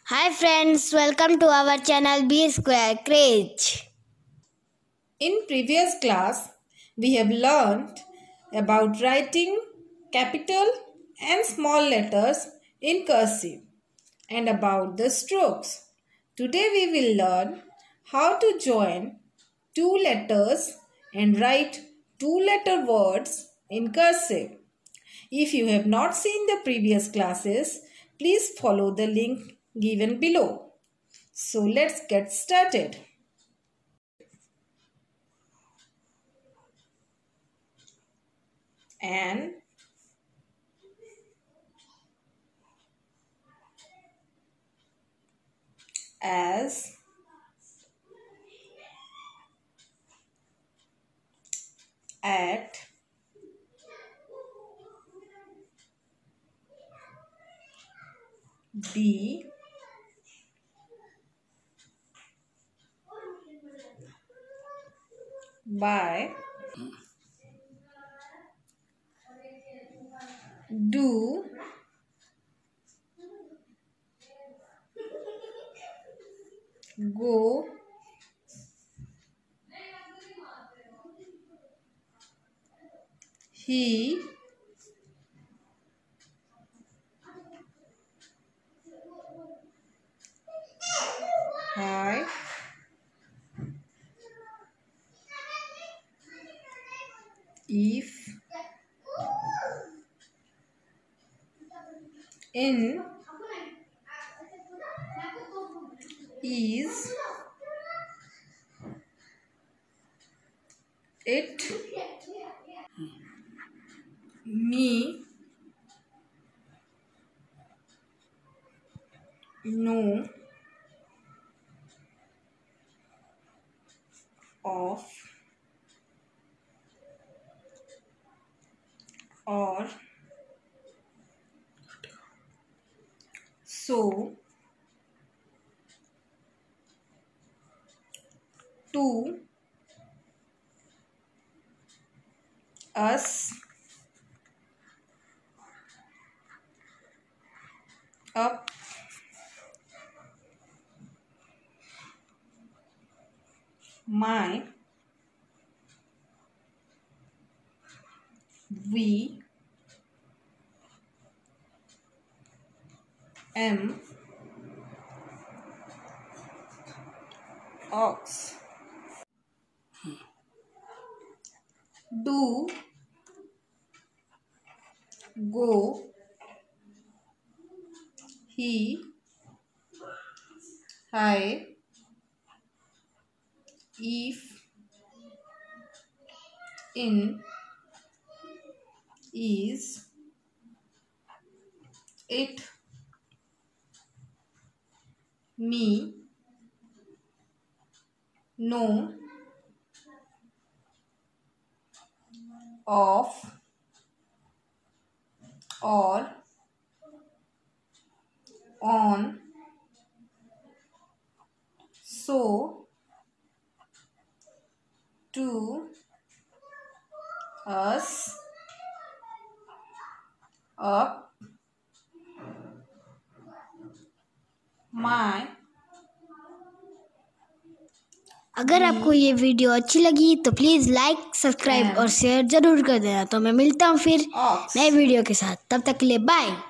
Hi friends, welcome to our channel B Square Craze. In previous class, we have learned about writing capital and small letters in cursive and about the strokes. Today we will learn how to join two letters and write two-letter words in cursive. If you have not seen the previous classes, please follow the link given below. So let's get started. And as at B by do go he I if in is it me no of or so to us up my we am ox do go he I if in is it me no of or on so to us up my अगर आपको ये video अच्छी लगी तो please like subscribe और share ज़रूर कर देना। तो मैं मिलता हूँ फिर नए वीडियो के साथ, तब तक के लिए बाय।